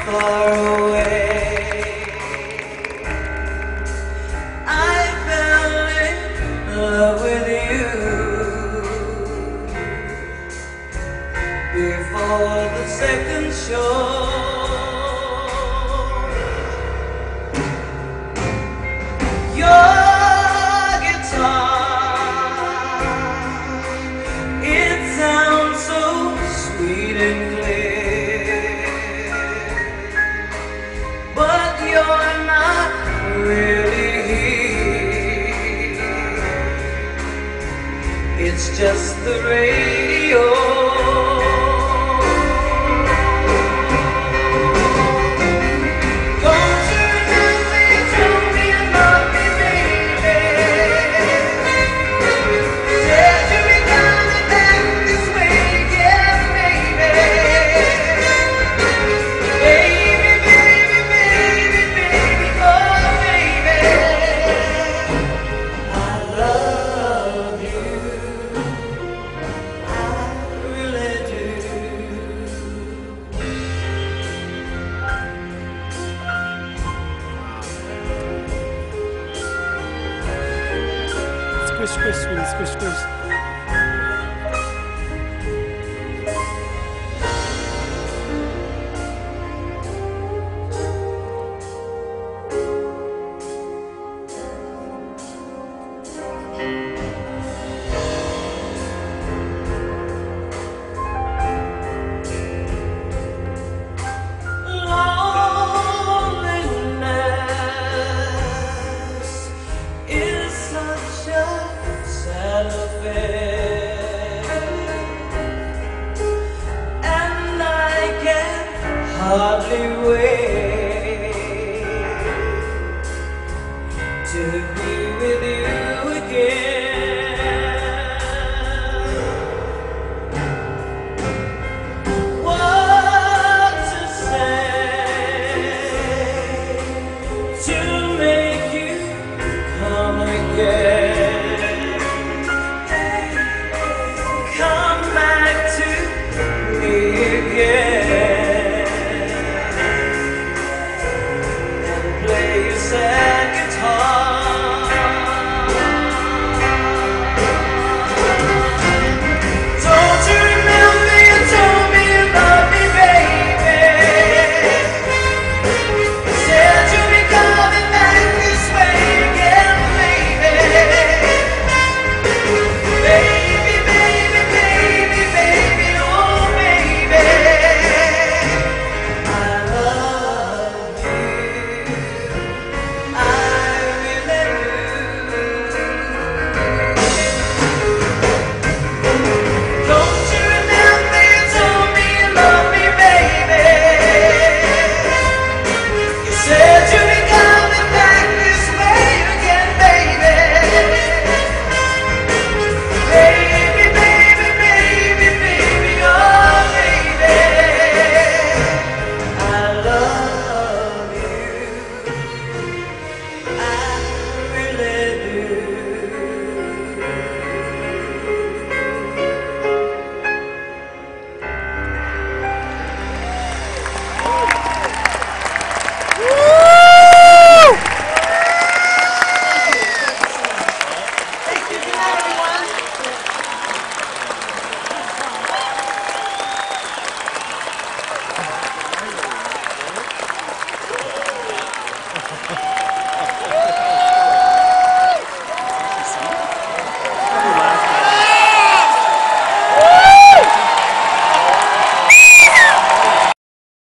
far away. I fell in love with you before the second show. Your guitar, it sounds so sweet and clear, but you're not really here. It's just the radio. Squish, squish, squeeze, squish, squish. Loneliness is such a sad affair, and I can hardly wait to be with you again. What to say to make you come again? Come back to me again and play sad.